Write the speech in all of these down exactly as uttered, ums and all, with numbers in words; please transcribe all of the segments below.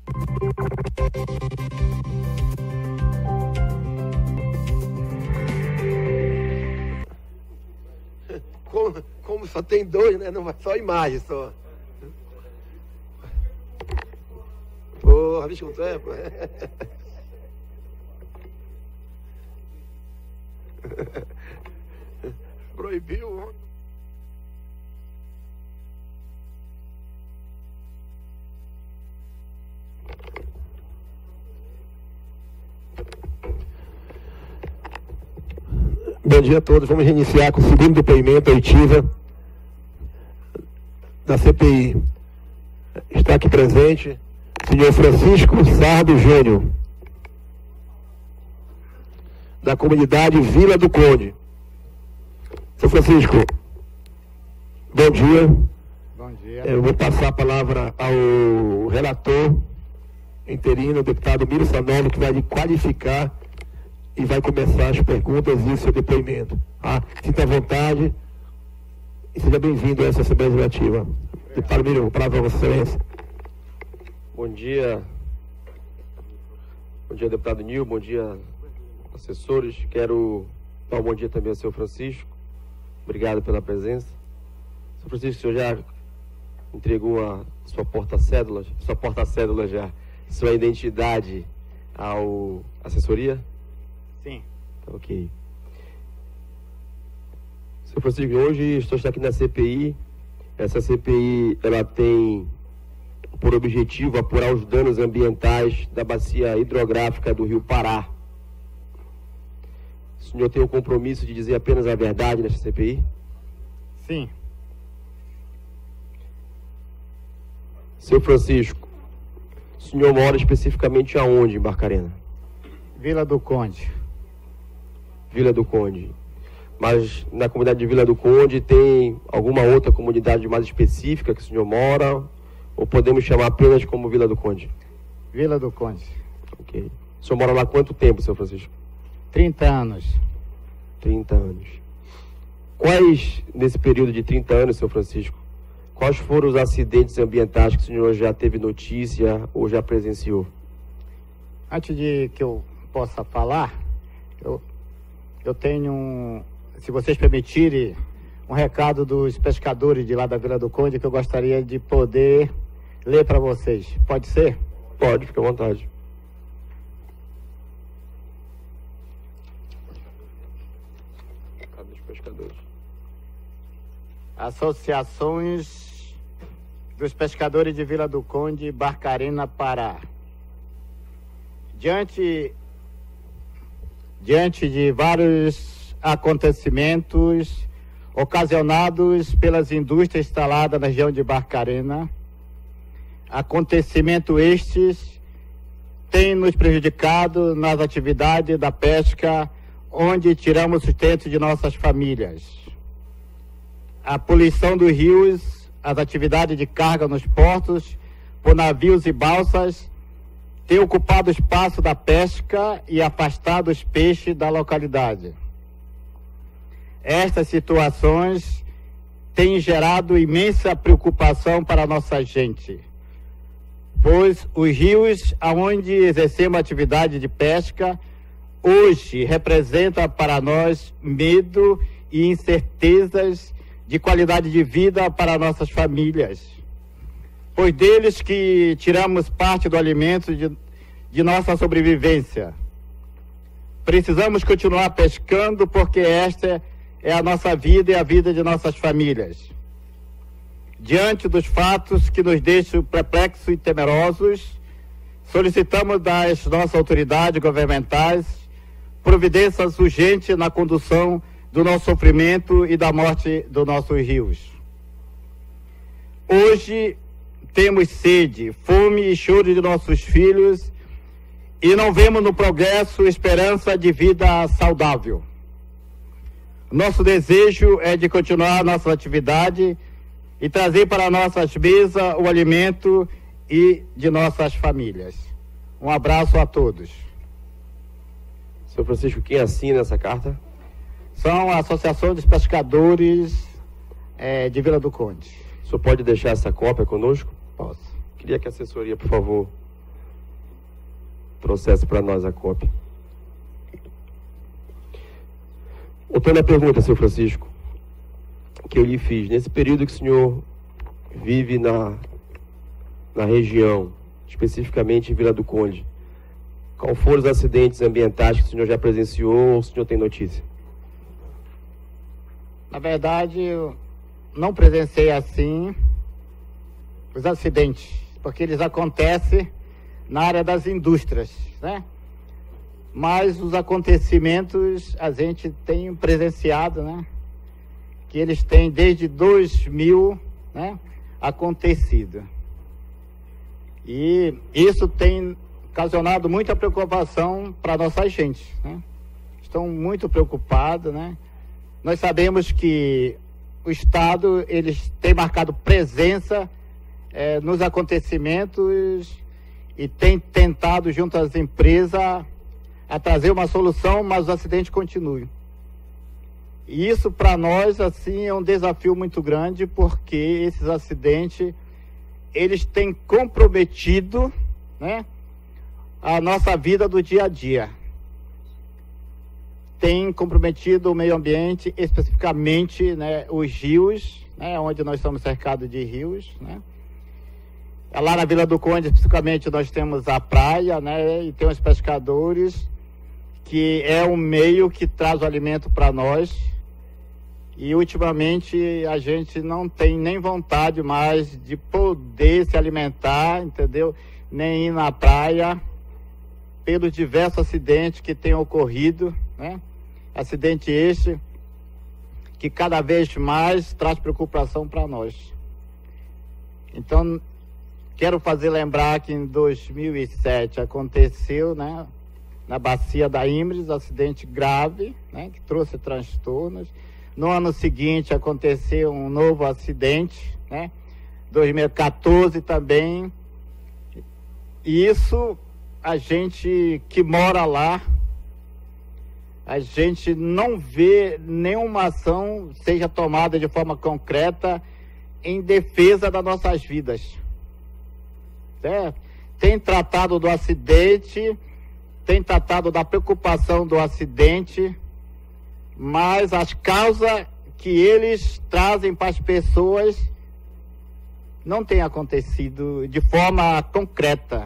Como, como só tem dois, né? Não vai só imagem só. Porra, bicho, com tempo. Proibiu. Bom dia a todos. Vamos reiniciar com o segundo depoimento, a oitiva da C P I. Está aqui presente o senhor Francisco Sardo Júnior, da comunidade Vila do Conde. Senhor Francisco, bom dia. Bom dia. Eu vou passar a palavra ao relator interino, o deputado Miro Sanoli, que vai lhe qualificar e vai começar as perguntas e o seu depoimento. Ah, sinta à vontade e seja bem-vindo a essa Assembleia Legislativa. Deputado Miro, a palavra a Vossa Excelência. Bom dia. Bom dia, deputado Nil. Bom dia, assessores. Quero dar um bom dia também ao senhor Francisco. Obrigado pela presença. Senhor Francisco, o senhor já entregou a sua porta-cédula, sua porta-cédula já, sua identidade ao assessoria? Sim. Tá, ok. Senhor Francisco, hoje estou aqui na C P I. Essa C P I, ela tem por objetivo apurar os danos ambientais da bacia hidrográfica do Rio Pará. O senhor tem o compromisso de dizer apenas a verdade nessa C P I? Sim. Senhor Francisco, o senhor mora especificamente aonde em Barcarena? Vila do Conde. Vila do Conde. Mas na comunidade de Vila do Conde tem alguma outra comunidade mais específica que o senhor mora? Ou podemos chamar apenas como Vila do Conde? Vila do Conde. Ok. O senhor mora lá há quanto tempo, senhor Francisco? trinta anos. trinta anos. Quais, nesse período de trinta anos, senhor Francisco, quais foram os acidentes ambientais que o senhor já teve notícia ou já presenciou? Antes de que eu possa falar, eu, eu tenho, um, se vocês permitirem, um recado dos pescadores de lá da Vila do Conde que eu gostaria de poder ler para vocês. Pode ser? Pode, fica à vontade. Recado dos pescadores. Associações dos Pescadores de Vila do Conde, Barcarena, Pará. Diante, diante de vários acontecimentos ocasionados pelas indústrias instaladas na região de Barcarena, acontecimentos estes têm nos prejudicado nas atividades da pesca, onde tiramos sustento de nossas famílias. A poluição dos rios, as atividades de carga nos portos, por navios e balsas, têm ocupado o espaço da pesca e afastado os peixes da localidade. Estas situações têm gerado imensa preocupação para a nossa gente, pois os rios aonde exercemos atividade de pesca hoje representam para nós medo e incertezas de qualidade de vida para nossas famílias, pois deles que tiramos parte do alimento de, de nossa sobrevivência. Precisamos continuar pescando porque esta é a nossa vida e a vida de nossas famílias. Diante dos fatos que nos deixam perplexos e temerosos, solicitamos das nossas autoridades governamentais providências urgentes na condução do nosso sofrimento e da morte dos nossos rios. Hoje temos sede, fome e choro de nossos filhos e não vemos no progresso esperança de vida saudável. Nosso desejo é de continuar nossa atividade e trazer para nossas mesas o alimento e de nossas famílias. Um abraço a todos. Senhor Francisco, quem assina essa carta? São a Associação dos Pescadores é, de Vila do Conde. O senhor pode deixar essa cópia conosco? Posso. Queria que a assessoria, por favor, processo para nós, a COP. Voltando à pergunta, senhor Francisco, que eu lhe fiz, nesse período que o senhor vive na, na região, especificamente em Vila do Conde, qual foram os acidentes ambientais que o senhor já presenciou ou o senhor tem notícia? Na verdade, eu não presenciei assim os acidentes, porque eles acontecem na área das indústrias, né? Mas os acontecimentos a gente tem presenciado, né? Que eles têm desde dois mil, né, acontecido. E isso tem ocasionado muita preocupação para nossa gente, né? Estão muito preocupados, né? Nós sabemos que o Estado eles tem marcado presença é, nos acontecimentos e tem tentado junto às empresas a trazer uma solução, mas os acidentes continuam. E isso para nós assim é um desafio muito grande, porque esses acidentes eles têm comprometido, né, a nossa vida do dia a dia. Tem comprometido o meio ambiente, especificamente, né, os rios, né, onde nós somos cercados de rios, né. Lá na Vila do Conde, especificamente, nós temos a praia, né, e tem os pescadores, que é um meio que traz o alimento para nós. E ultimamente a gente não tem nem vontade mais de poder se alimentar, entendeu? Nem ir na praia, pelos diversos acidentes que têm ocorrido, né? Acidente este que cada vez mais traz preocupação para nós. Então, quero fazer lembrar que em dois mil e sete aconteceu, né, na bacia da Imbres, acidente grave, né, que trouxe transtornos. No ano seguinte aconteceu um novo acidente, né, dois mil e quatorze também. E isso, a gente que mora lá, a gente não vê nenhuma ação seja tomada de forma concreta em defesa das nossas vidas. Certo? Tem tratado do acidente, tem tratado da preocupação do acidente, mas as causas que eles trazem para as pessoas não têm acontecido de forma concreta.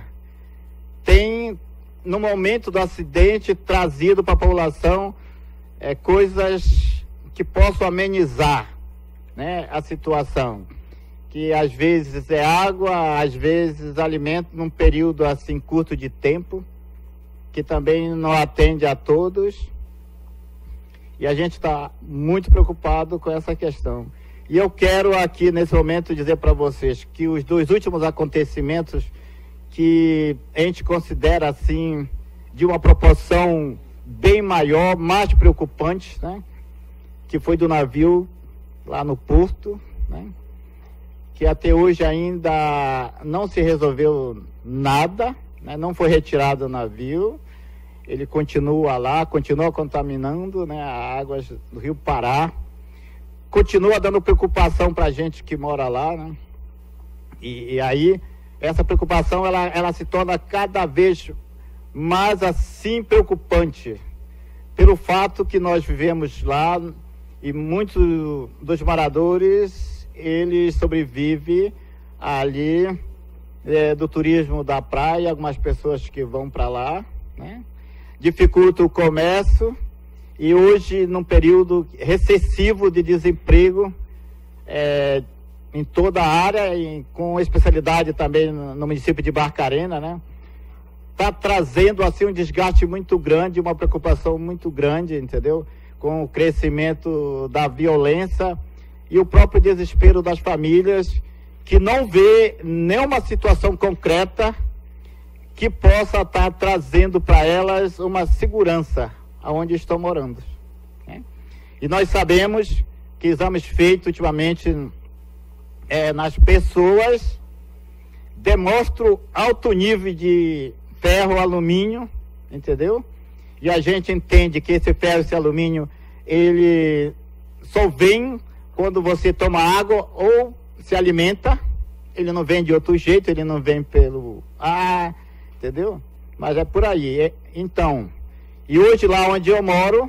Tem, no momento do acidente, trazido para a população é, coisas que possam amenizar, né, a situação. Que às vezes é água, às vezes alimento num período assim curto de tempo, que também não atende a todos. E a gente está muito preocupado com essa questão. E eu quero aqui, nesse momento, dizer para vocês que os dois últimos acontecimentos que a gente considera, assim, de uma proporção bem maior, mais preocupante, né? Que foi do navio lá no Porto, né? Que até hoje ainda não se resolveu nada, né? Não foi retirado o navio. Ele continua lá, continua contaminando, né, as águas do Rio Pará, continua dando preocupação para a gente que mora lá, né? E, e aí essa preocupação ela, ela se torna cada vez mais assim preocupante, pelo fato que nós vivemos lá e muitos dos moradores eles sobrevivem ali é, do turismo da praia, algumas pessoas que vão para lá, né? Dificulta o comércio e hoje num período recessivo de desemprego é, em toda a área e com especialidade também no, no município de Barcarena, né? Está trazendo assim um desgaste muito grande, uma preocupação muito grande, entendeu? Com o crescimento da violência e o próprio desespero das famílias que não vê nenhuma situação concreta que possa estar trazendo para elas uma segurança aonde estão morando, né? E nós sabemos que exames feitos ultimamente é, nas pessoas demonstram alto nível de ferro, alumínio, entendeu? E a gente entende que esse ferro, esse alumínio, ele só vem quando você toma água ou se alimenta. Ele não vem de outro jeito, ele não vem pelo ar, entendeu? Mas é por aí. Então, e hoje lá onde eu moro,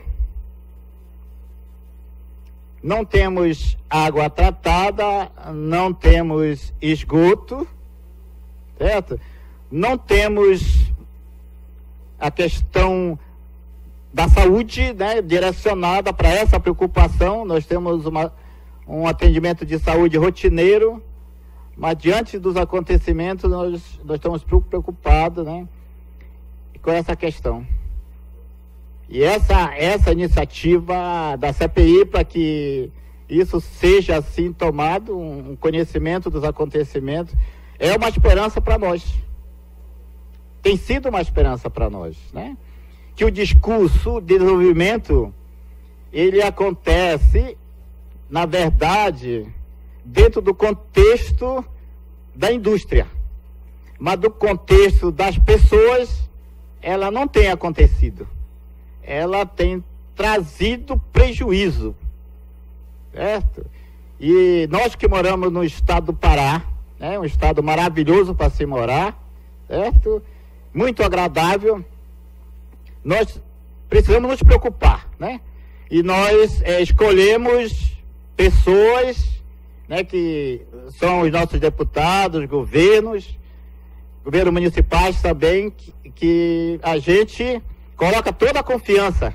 não temos água tratada, não temos esgoto, certo? Não temos a questão da saúde, né, direcionada para essa preocupação. Nós temos uma, um atendimento de saúde rotineiro, mas diante dos acontecimentos nós, nós estamos preocupados, né, com essa questão. E essa, essa iniciativa da C P I, para que isso seja assim tomado, um conhecimento dos acontecimentos, é uma esperança para nós. Tem sido uma esperança para nós, né? Que o discurso de desenvolvimento, ele acontece, na verdade, dentro do contexto da indústria. Mas do contexto das pessoas, ela não tem acontecido. Ela tem trazido prejuízo, certo? E nós que moramos no estado do Pará, né, um estado maravilhoso para se morar, certo? Muito agradável, nós precisamos nos preocupar, né? E nós é, escolhemos pessoas, né, que são os nossos deputados, governos, governos municipais também, que, que a gente coloca toda a confiança.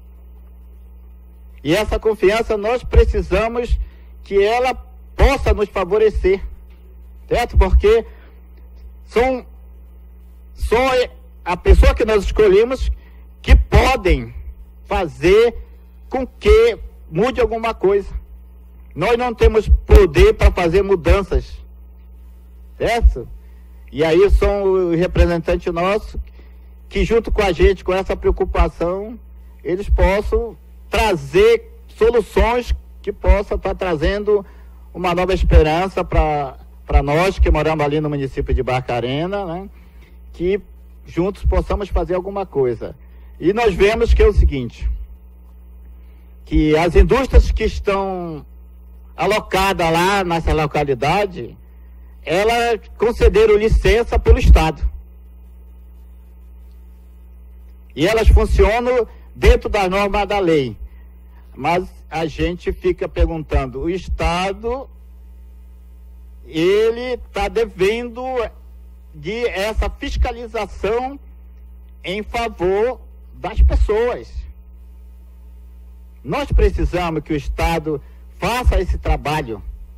E essa confiança nós precisamos que ela possa nos favorecer, certo? Porque são só a pessoa que nós escolhemos que podem fazer com que mude alguma coisa. Nós não temos poder para fazer mudanças, certo? E aí são os representantes nossos que junto com a gente, com essa preocupação, eles possam trazer soluções que possam estar trazendo uma nova esperança para para nós que moramos ali no município de Barcarena, né? Que juntos possamos fazer alguma coisa. E nós vemos que é o seguinte, que as indústrias que estão alocadas lá nessa localidade, elas concederam licença pelo Estado. E elas funcionam dentro das normas da lei. Mas a gente fica perguntando, o Estado, ele está devendo de essa fiscalização em favor das pessoas. Nós precisamos que o Estado faça esse trabalho.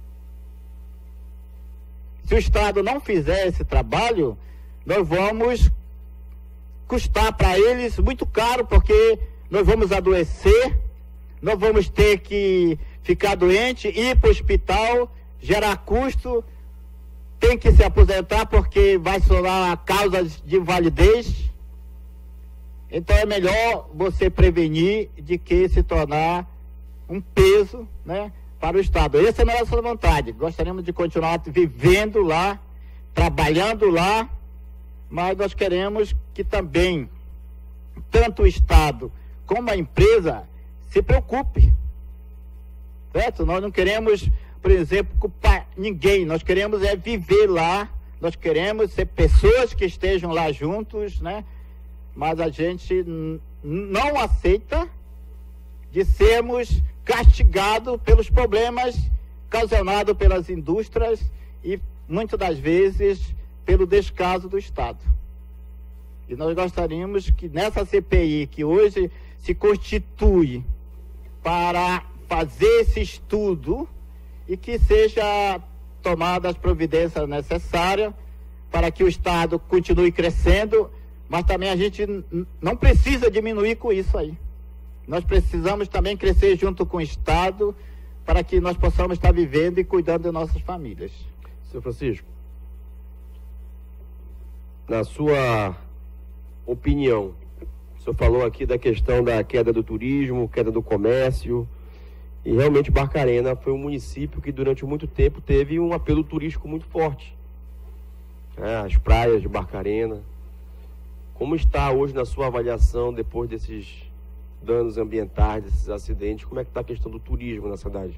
Se o Estado não fizer esse trabalho, nós vamos custar para eles muito caro, porque nós vamos adoecer, nós vamos ter que ficar doente, ir para o hospital, gerar custo, tem que se aposentar porque vai sonar a causa de invalidez. Então é melhor você prevenir de que se tornar um peso, né, para o Estado. Essa é a nossa vontade. Gostaríamos de continuar vivendo lá, trabalhando lá, mas nós queremos que também tanto o Estado como a empresa se preocupe, certo? Nós não queremos, por exemplo, culpar ninguém, nós queremos é viver lá, nós queremos ser pessoas que estejam lá juntos, né? Mas a gente não aceita de sermos castigados pelos problemas ocasionados pelas indústrias e muitas das vezes pelo descaso do Estado. E nós gostaríamos que nessa C P I, que hoje se constitui para fazer esse estudo, e que seja tomadas as providências necessárias para que o Estado continue crescendo, mas também a gente não precisa diminuir com isso aí. Nós precisamos também crescer junto com o Estado para que nós possamos estar vivendo e cuidando de nossas famílias. Senhor Francisco, na sua opinião, o senhor falou aqui da questão da queda do turismo, queda do comércio, e realmente Barcarena foi um município que durante muito tempo teve um apelo turístico muito forte. É, as praias de Barcarena. Como está hoje na sua avaliação, depois desses danos ambientais, desses acidentes, como é que está a questão do turismo na cidade?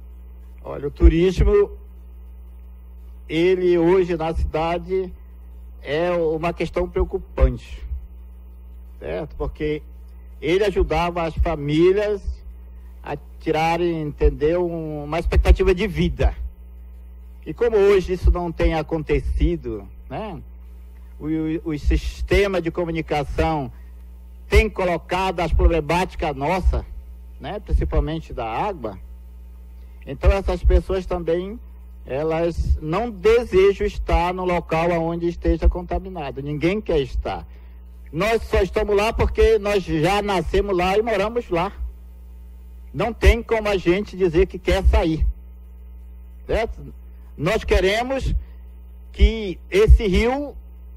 Olha, o turismo, ele hoje na cidade é uma questão preocupante, certo? Porque ele ajudava as famílias a tirarem, entendeu, uma expectativa de vida. E como hoje isso não tem acontecido, né? O, o, o sistema de comunicação tem colocado as problemáticas nossas, né? Principalmente da água. Então essas pessoas também, elas não desejam estar no local onde esteja contaminado. Ninguém quer estar. Nós só estamos lá porque nós já nascemos lá e moramos lá. Não tem como a gente dizer que quer sair, certo? Nós queremos que esse rio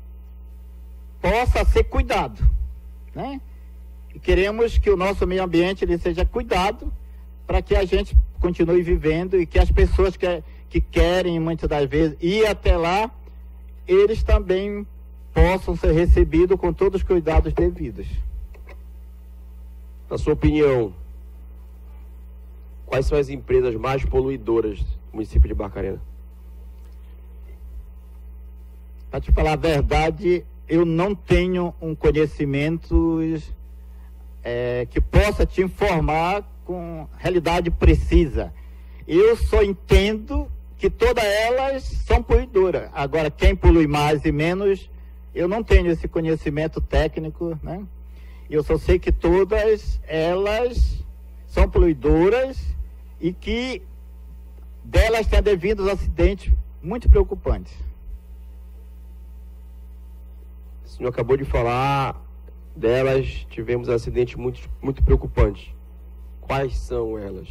possa ser cuidado, né? E queremos que o nosso meio ambiente ele seja cuidado para que a gente continue vivendo e que as pessoas que, que querem muitas das vezes ir até lá, eles também possam ser recebidos com todos os cuidados devidos. Na sua opinião, quais são as empresas mais poluidoras do município de Barcarena? Para te falar a verdade, eu não tenho um conhecimento é, que possa te informar com realidade precisa. Eu só entendo que todas elas são poluidoras. Agora, quem polui mais e menos, eu não tenho esse conhecimento técnico, né? Eu só sei que todas elas são poluidoras e que delas têm devido acidentes muito preocupantes. O senhor acabou de falar delas, tivemos acidentes muito, muito preocupantes. Quais são elas?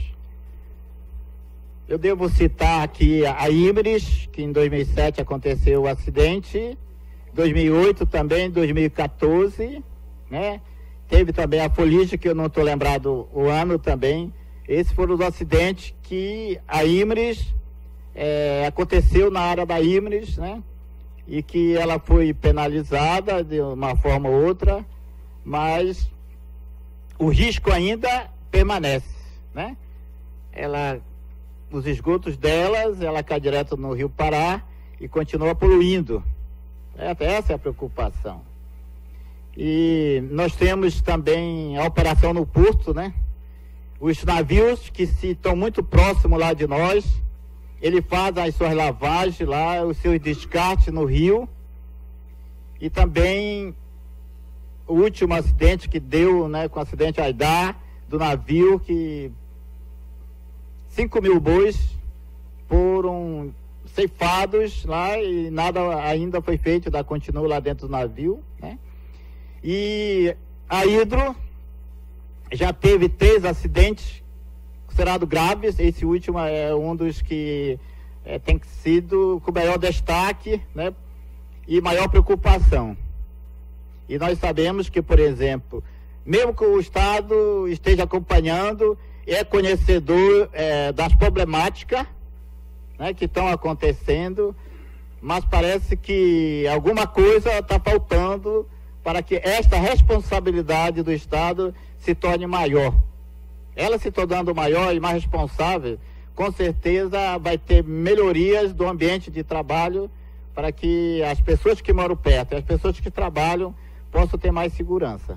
Eu devo citar aqui a Imres, que em dois mil e sete aconteceu o acidente, dois mil e oito também, dois mil e quatorze, né? Teve também a Folige, que eu não estou lembrado o ano também. Esses foram os acidentes que a Imres, é, aconteceu na área da Imres, né? E que ela foi penalizada de uma forma ou outra, mas o risco ainda permanece, né? Ela, os esgotos delas, ela cai direto no Rio Pará e continua poluindo. Essa é a preocupação. E nós temos também a operação no porto, né? Os navios que se estão muito próximos lá de nós, ele faz as suas lavagens lá, os seus descartes no rio. E também o último acidente que deu, né, com o acidente Aidar, do navio, que cinco mil bois foram ceifados lá e nada ainda foi feito, ainda continua lá dentro do navio, né? E a Hidro já teve três acidentes considerados graves. Esse último é um dos que é, tem sido com maior destaque, né, e maior preocupação. E nós sabemos que, por exemplo, mesmo que o Estado esteja acompanhando, é conhecedor é, das problemáticas, né, que estão acontecendo, mas parece que alguma coisa está faltando para que esta responsabilidade do Estado se torne maior. Ela se tornando maior e mais responsável, com certeza vai ter melhorias do ambiente de trabalho para que as pessoas que moram perto e as pessoas que trabalham possam ter mais segurança.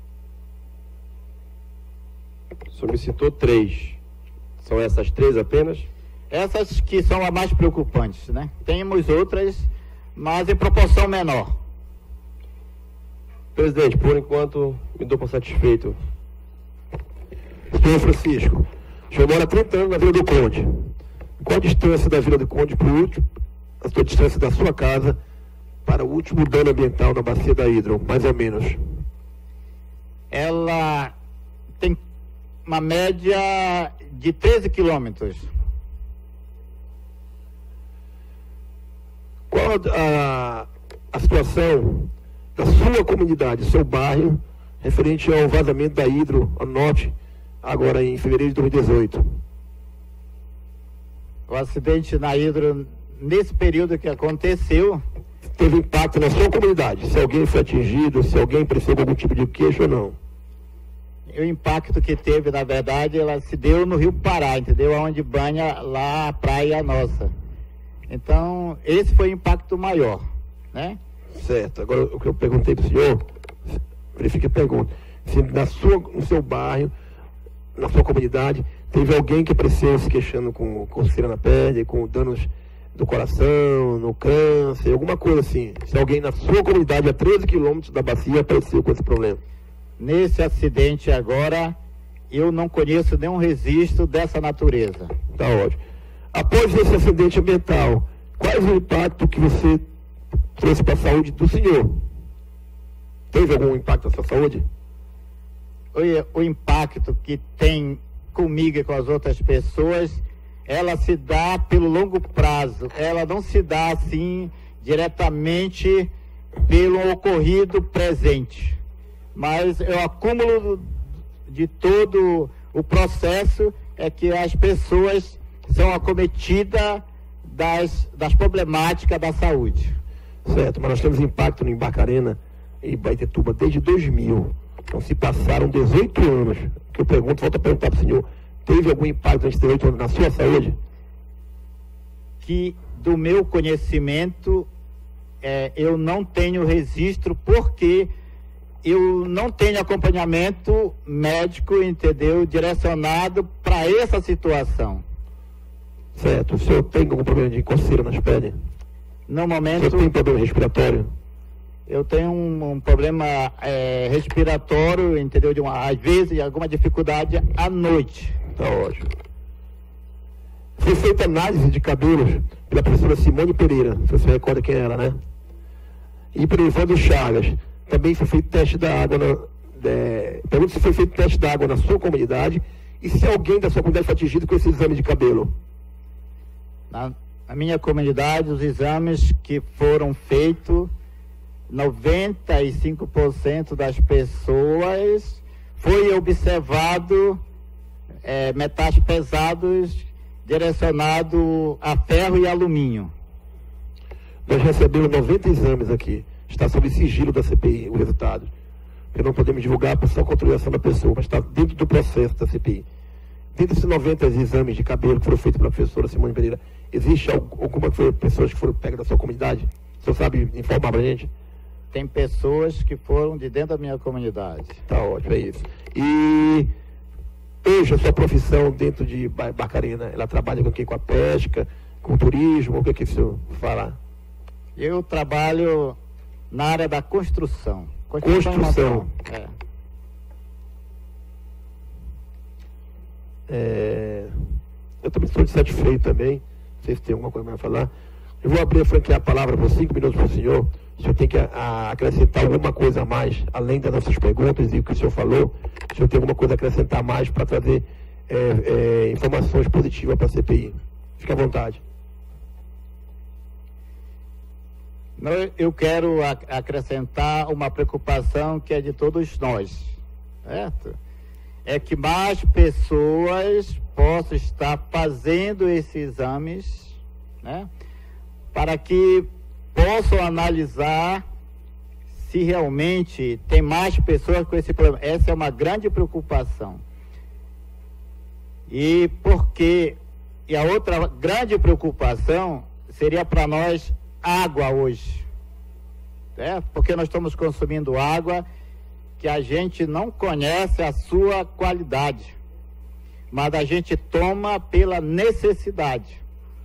O senhor me citou três. São essas três apenas? Essas que são as mais preocupantes, né? Temos outras, mas em proporção menor. Presidente, por enquanto, me dou por satisfeito. Senhor Francisco, o senhor mora há trinta anos na Vila do Conde. Qual a distância da Vila do Conde para o último, a sua distância da sua casa para o último dano ambiental na bacia da Hidro, mais ou menos? Ela tem uma média de treze quilômetros. Qual a, a situação da sua comunidade, seu bairro, referente ao vazamento da Hidro ao norte, agora em fevereiro de dois mil e dezoito? O acidente na Hidro, nesse período que aconteceu, teve impacto na sua comunidade? Se alguém foi atingido, se alguém percebeu algum tipo de queixa ou não? O impacto que teve, na verdade, ela se deu no Rio Pará, entendeu? Onde banha lá a praia nossa. Então, esse foi o impacto maior, né? Certo. Agora, o que eu perguntei para o senhor, verifique a pergunta. Se na sua, no seu bairro, na sua comunidade, teve alguém que apareceu se queixando com coceira na pele, com danos do coração, no câncer, alguma coisa assim. Se alguém na sua comunidade, a treze quilômetros da bacia, apareceu com esse problema. Nesse acidente agora, eu não conheço nenhum registro dessa natureza. Tá ótimo. Após esse acidente ambiental, qual o impacto que você trouxe para a saúde do senhor? Teve algum impacto na sua saúde? O, o impacto que tem comigo e com as outras pessoas, ela se dá pelo longo prazo. Ela não se dá assim diretamente pelo ocorrido presente. Mas o acúmulo de todo o processo é que as pessoas são acometidas das, das problemáticas da saúde. Certo, mas nós temos impacto no Barcarena e Baetetuba desde dois mil. Então se passaram dezoito anos. O que eu pergunto, volto a perguntar para o senhor, teve algum impacto nesses dezoito anos na sua saúde? Que do meu conhecimento, é, eu não tenho registro porque eu não tenho acompanhamento médico, entendeu? Direcionado para essa situação. Certo. O senhor tem algum problema de coceira nas pernas? No momento... O senhor tem problema respiratório? Eu tenho um, um problema é, respiratório, entendeu? De uma, às vezes, alguma dificuldade à noite. Tá ótimo. Foi feita análise de cabelos pela professora Simone Pereira, você recorda quem é ela, né? E pelo Evandro Chagas. Também foi feito teste da água na... É, pergunto se foi feito teste da água na sua comunidade e se alguém da sua comunidade foi atingido com esse exame de cabelo. Na, na minha comunidade, os exames que foram feitos, noventa e cinco por cento das pessoas foi observado é, metais pesados direcionado a ferro e alumínio. Nós recebemos noventa exames aqui. Está sob sigilo da C P I, o resultado. Porque não podemos divulgar por só contribuição da pessoa, mas está dentro do processo da C P I. Dentro desses noventa exames de cabelo que foram feitos pela professora Simone Pereira, existe alguma que foi, pessoas que foram pegas da sua comunidade? O senhor sabe informar para a gente? Tem pessoas que foram de dentro da minha comunidade. Tá ótimo, é isso. E hoje a sua profissão dentro de Barcarena, ela trabalha com quem? Com a pesca, com o turismo? O que, que o senhor fala? Eu trabalho na área da construção. Construção. Construção. É. É, eu também estou satisfeito também. Não sei se tem alguma coisa mais a falar. Eu vou abrir a franquear a palavra por cinco minutos para o senhor. O senhor tem que a, a acrescentar alguma coisa a mais, além das nossas perguntas e o que o senhor falou. O senhor tem alguma coisa a acrescentar mais para trazer é, é, informações positivas para a C P I? Fique à vontade. Eu quero acrescentar uma preocupação que é de todos nós, certo? É que mais pessoas possam estar fazendo esses exames, né? Para que possam analisar se realmente tem mais pessoas com esse problema. Essa é uma grande preocupação. E porque, e a outra grande preocupação seria para nós água hoje, certo? Porque nós estamos consumindo água que a gente não conhece a sua qualidade, mas a gente toma pela necessidade.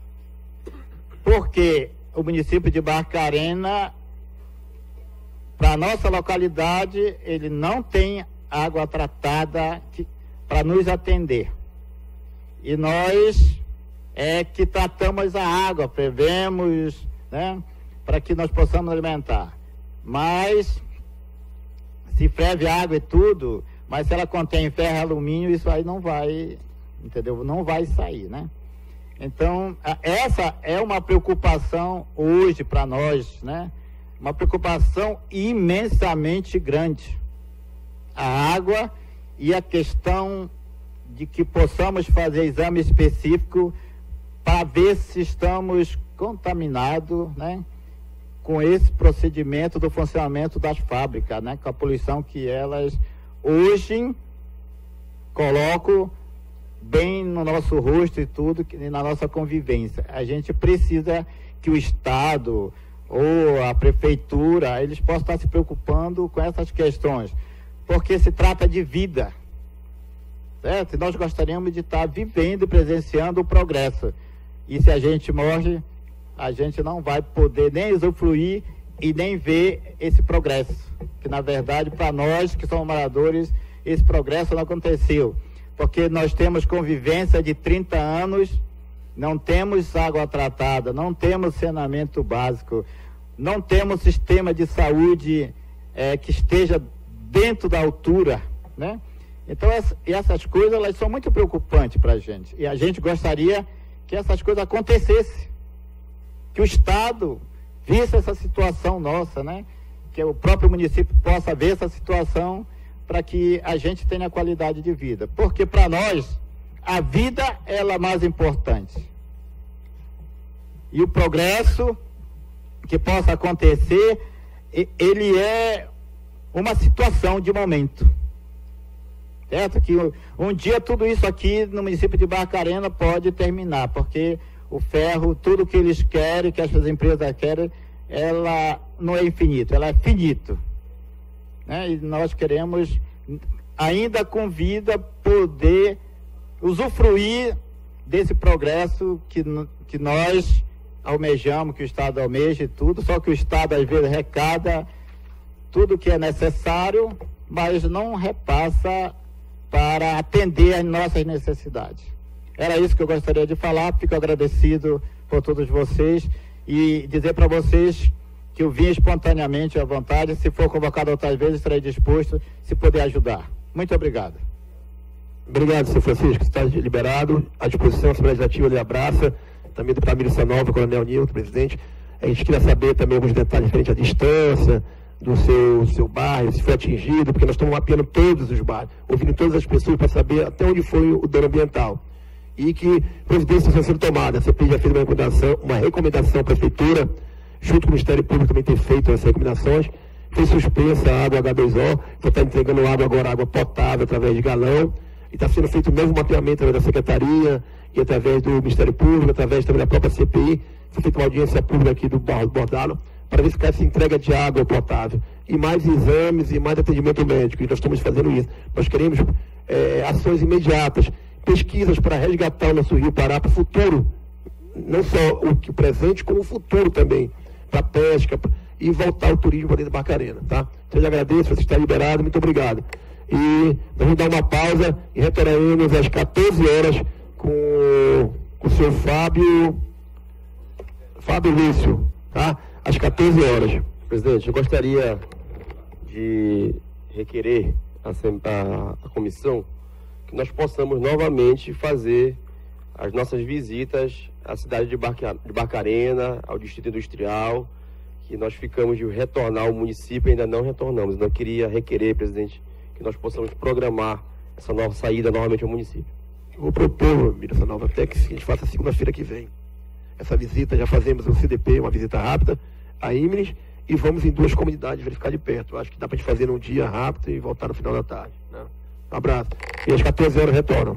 Porque o município de Barcarena, para a nossa localidade, ele não tem água tratada para nos atender. E nós é que tratamos a água, prevemos, né, para que nós possamos alimentar. Mas se ferve água e tudo, mas se ela contém ferro e alumínio, isso aí não vai, entendeu? Não vai sair, né? Então, essa é uma preocupação hoje para nós, né? Uma preocupação imensamente grande. A água e a questão de que possamos fazer exame específico para ver se estamos contaminados, né, com esse procedimento do funcionamento das fábricas, né, com a poluição que elas hoje colocam bem no nosso rosto e tudo, na nossa convivência. A gente precisa que o Estado, ou a prefeitura, eles possam estar se preocupando com essas questões, porque se trata de vida, certo? E nós gostaríamos de estar vivendo e presenciando o progresso. E se a gente morre, a gente não vai poder nem usufruir e nem ver esse progresso, que na verdade para nós que somos moradores, esse progresso não aconteceu, porque nós temos convivência de trinta anos, não temos água tratada, não temos saneamento básico, não temos sistema de saúde é, que esteja dentro da altura, né? Então essa, essas coisas elas são muito preocupantes para a gente, e a gente gostaria que essas coisas acontecessem, que o Estado visse essa situação nossa, né? Que o próprio município possa ver essa situação para que a gente tenha qualidade de vida. Porque para nós, a vida é a mais importante. E o progresso que possa acontecer, ele é uma situação de momento. Certo? Que um dia tudo isso aqui no município de Barcarena pode terminar, porque o ferro, tudo que eles querem, que essas empresas querem, ela não é infinito, ela é finito. Né? E nós queremos, ainda com vida, poder usufruir desse progresso que, que nós almejamos, que o Estado almeja e tudo, só que o Estado às vezes arrecada tudo que é necessário, mas não repassa para atender às nossas necessidades. Era isso que eu gostaria de falar. Fico agradecido por todos vocês e dizer para vocês que eu vim espontaneamente à vontade. Se for convocado outras vezes, estarei disposto, se puder ajudar. Muito obrigado. Obrigado, senhor Francisco. Está liberado. À disposição, a Assembleia Legislativa lhe abraça. Também o deputado Milson Nova, Coronel Nilton, presidente. A gente queria saber também alguns detalhes referentes à distância do seu, seu bairro, se foi atingido, porque nós estamos mapeando todos os bairros, ouvindo todas as pessoas para saber até onde foi o dano ambiental. E que providências estão sendo tomadas. A C P I já fez uma recomendação, uma recomendação à Prefeitura, junto com o Ministério Público também tem feito essas recomendações, foi suspensa a água H dois O, então está entregando água agora, água potável através de galão, e está sendo feito o mesmo mapeamento através da Secretaria, e através do Ministério Público, através também da própria C P I, foi feita uma audiência pública aqui do Bordalo, para verificar essa entrega de água potável, e mais exames e mais atendimento médico, e nós estamos fazendo isso. Nós queremos é, ações imediatas, pesquisas para resgatar o nosso Rio Pará para o futuro, não só o, o presente, como o futuro também, para a pesca e voltar o turismo para dentro da Barcarena, tá? Então eu lhe agradeço, você está liberado, muito obrigado. E nós vamos dar uma pausa e retornaremos às quatorze horas com, com o senhor Fábio, Fábio Lúcio, tá? Às quatorze horas. Presidente, eu gostaria de requerer a, a, a comissão que nós possamos novamente fazer as nossas visitas à cidade de, Barca, de Barcarena, ao Distrito Industrial, que nós ficamos de retornar ao município e ainda não retornamos. Eu queria requerer, presidente, que nós possamos programar essa nova saída novamente ao município. Eu vou propor, Miressa Nova, até que a gente faça segunda-feira que vem. Essa visita, já fazemos o C D P, uma visita rápida, a Imnes, e vamos em duas comunidades verificar de perto. Eu acho que dá para a gente fazer num dia rápido e voltar no final da tarde. Né? Um abraço. E às quatorze horas retornam.